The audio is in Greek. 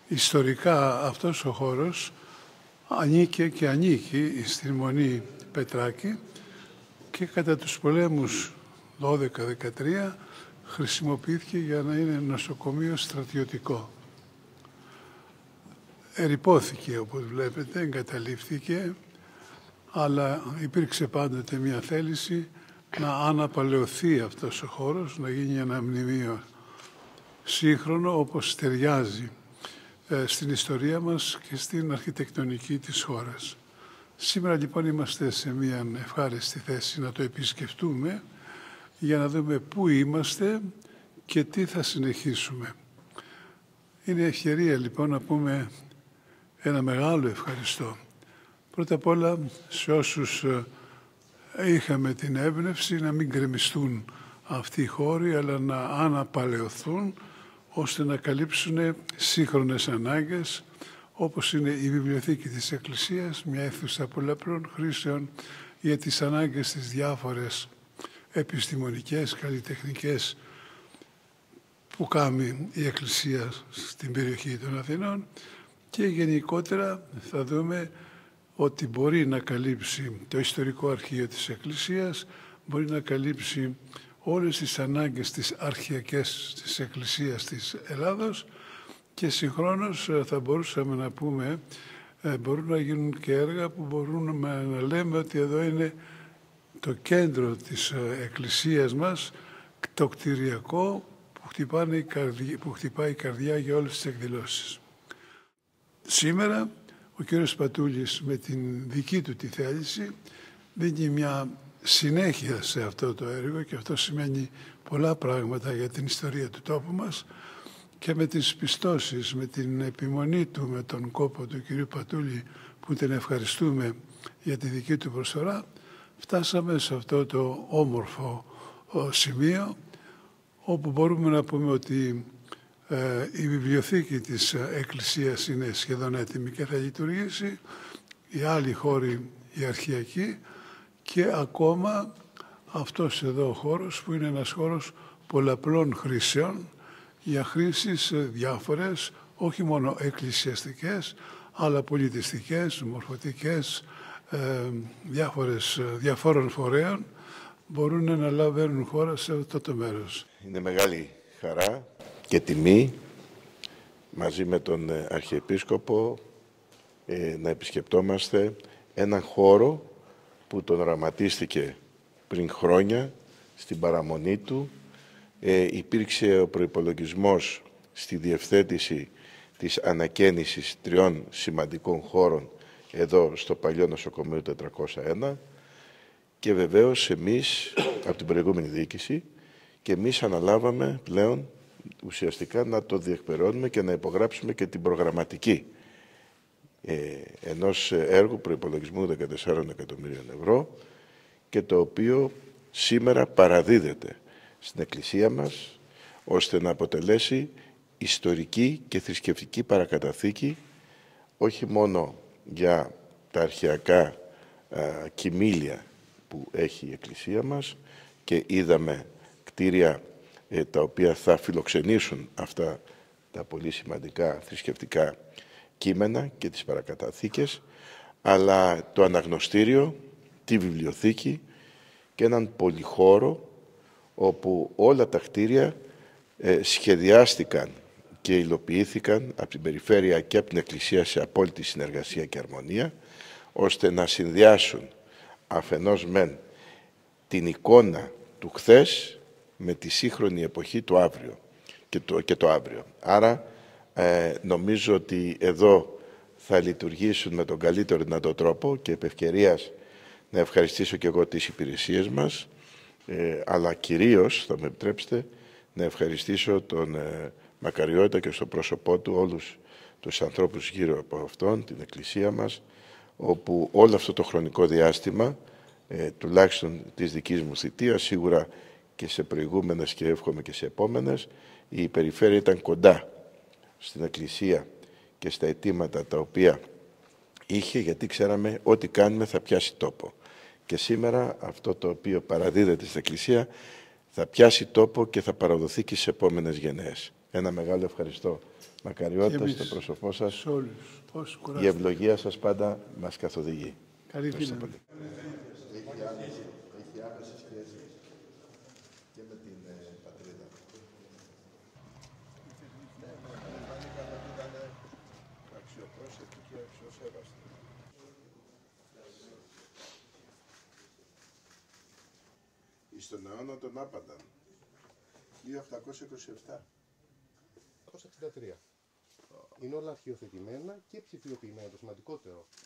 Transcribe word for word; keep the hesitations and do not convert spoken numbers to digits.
Ιστορικά αυτός ο χώρος ανήκε και ανήκει στην Μονή Πετράκη και κατά τους πολέμους δώδεκα δεκατρία χρησιμοποιήθηκε για να είναι νοσοκομείο στρατιωτικό. Ερυπώθηκε, όπως βλέπετε, εγκαταλείφθηκε, αλλά υπήρξε πάντοτε μια θέληση να αναπαλαιωθεί αυτός ο χώρος, να γίνει ένα μνημείο σύγχρονο όπως ταιριάζει ε, στην ιστορία μας και στην αρχιτεκτονική της χώρας. Σήμερα λοιπόν είμαστε σε μια ευχάριστη θέση να το επισκεφτούμε για να δούμε πού είμαστε και τι θα συνεχίσουμε. Είναι ευκαιρία λοιπόν να πούμε ένα μεγάλο ευχαριστώ. Πρώτα απ' όλα σε όσους είχαμε την έμπνευση να μην γκρεμιστούν αυτοί οι χώροι, αλλά να αναπαλαιωθούν ώστε να καλύψουν σύγχρονες ανάγκες, όπως είναι η Βιβλιοθήκη της Εκκλησίας, μια αίθουσα πολλαπλών χρήσεων για τις ανάγκες της διάφορες επιστημονικές, καλλιτεχνικές που κάνει η Εκκλησία στην περιοχή των Αθηνών, και γενικότερα θα δούμε ότι μπορεί να καλύψει το ιστορικό αρχείο της Εκκλησίας, μπορεί να καλύψει όλες τις ανάγκες της αρχαιακές της Εκκλησίας της Ελλάδος και συγχρόνως θα μπορούσαμε να πούμε μπορούν να γίνουν και έργα που μπορούν να λέμε ότι εδώ είναι το κέντρο της Εκκλησίας μας, το κτηριακό που, χτυπάνε η καρδιά, που χτυπάει η καρδιά για όλες τις εκδηλώσεις. Σήμερα ο κύριος Πατούλης με την δική του τη θέληση δίνει μια συνέχεια σε αυτό το έργο και αυτό σημαίνει πολλά πράγματα για την ιστορία του τόπου μας, και με τις πιστώσεις, με την επιμονή του, με τον κόπο του κυρίου Πατούλη που την ευχαριστούμε για τη δική του προσφορά, φτάσαμε σε αυτό το όμορφο σημείο όπου μπορούμε να πούμε ότι ε, η βιβλιοθήκη της Εκκλησίας είναι σχεδόν έτοιμη και θα λειτουργήσει, οι άλλοι χώροι, οι αρχαιακοί, και ακόμα αυτός εδώ ο χώρος που είναι ένας χώρος πολλαπλών χρήσεων, για χρήσεις διάφορες, όχι μόνο εκκλησιαστικές, αλλά πολιτιστικές, μορφωτικές, ε, διάφορες, διαφόρων φορέων μπορούν να λάβουν χώρα σε αυτό το μέρος. Είναι μεγάλη χαρά και τιμή μαζί με τον Αρχιεπίσκοπο ε, να επισκεπτόμαστε έναν χώρο που τον οραματίστηκε πριν χρόνια στην παραμονή του. Ε, υπήρξε ο προϋπολογισμός στη διευθέτηση της ανακαίνησης τριών σημαντικών χώρων εδώ στο παλιό νοσοκομείο τετρακόσια ένα, και βεβαίως εμείς από την προηγούμενη διοίκηση και εμείς αναλάβαμε πλέον ουσιαστικά να το διεκπεραιώνουμε και να υπογράψουμε και την προγραμματική ε, ενός έργου προϋπολογισμού δεκατεσσάρων εκατομμύριων ευρώ, και το οποίο σήμερα παραδίδεται στην Εκκλησία μας ώστε να αποτελέσει ιστορική και θρησκευτική παρακαταθήκη όχι μόνο για τα αρχαιακά α, κοιμήλια που έχει η Εκκλησία μας, και είδαμε κτίρια ε, τα οποία θα φιλοξενήσουν αυτά τα πολύ σημαντικά θρησκευτικά κείμενα και τις παρακαταθήκες, αλλά το αναγνωστήριο, τη βιβλιοθήκη και έναν πολυχώρο όπου όλα τα κτίρια ε, σχεδιάστηκαν και υλοποιήθηκαν από την περιφέρεια και από την Εκκλησία σε απόλυτη συνεργασία και αρμονία, ώστε να συνδυάσουν αφενός μεν την εικόνα του χθες με τη σύγχρονη εποχή του αύριο και το, και το αύριο. Άρα ε, νομίζω ότι εδώ θα λειτουργήσουν με τον καλύτερο δυνατό τρόπο, και επ' ευκαιρίας να ευχαριστήσω και εγώ τις υπηρεσίες μας, ε, αλλά κυρίως, θα με επιτρέψετε, να ευχαριστήσω τον ε, Μακαριώτα και στο πρόσωπό του όλους τους ανθρώπους γύρω από αυτόν, την Εκκλησία μας, όπου όλο αυτό το χρονικό διάστημα, ε, τουλάχιστον της δικής μου θητείας, σίγουρα και σε προηγούμενες και εύχομαι και σε επόμενες, η περιφέρεια ήταν κοντά στην Εκκλησία και στα αιτήματα τα οποία είχε, γιατί ξέραμε ό,τι κάνουμε θα πιάσει τόπο. Και σήμερα αυτό το οποίο παραδίδεται στην Εκκλησία θα πιάσει τόπο και θα παραδοθεί και στις επόμενες γενναίες. ένα μεγάλο ευχαριστώ. Μακαριότητα στο πρόσωπό σας. Σε όλους. Όσοι Η κουράστηκαν. ευλογία σας πάντα μας καθοδηγεί. Καλή δύναμη. Έχει άμεση σχέση και με την πατρίδα. Ήταν αξιοπρόσεκτη και αξιοσέβαστη. Εις τον αιώνα τον άπανταν. χίλια οκτακόσια είκοσι επτά. εξήντα τρία. Είναι όλα αρχιοθετημένα και ψηφιοποιημένα, το σημαντικότερο.